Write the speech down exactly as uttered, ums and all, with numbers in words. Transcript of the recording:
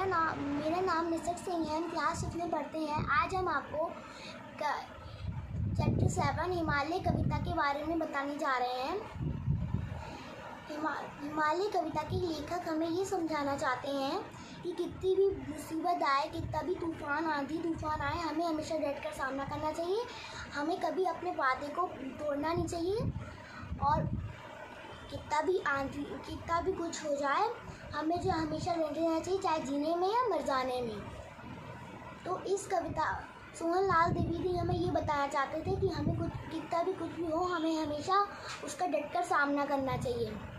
मेरा नाम मेरा नाम निसक सिंह है। हम क्लास सिक्स में पढ़ते हैं। आज हम आपको चैप्टर सेवन हिमालय कविता के बारे में बताने जा रहे हैं। हिमा हिमालय कविता के लेखक हमें ये समझाना चाहते हैं कि कितनी भी मुसीबत आए, कितना भी तूफान आंधी तूफान आए, हमें हमेशा डट कर सामना करना चाहिए। हमें कभी अपने वादे को तोड़ना नहीं चाहिए और कितना भी आंधी कितना भी कुछ हो जाए, हमें जो हमेशा डटे रहना चाहिए, चाहे जीने में या मर जाने में। तो इस कविता सोहन लाल द्विवेदी हमें ये बताना चाहते थे कि हमें कुछ कितना भी कुछ भी हो, हमें हमेशा उसका डट कर सामना करना चाहिए।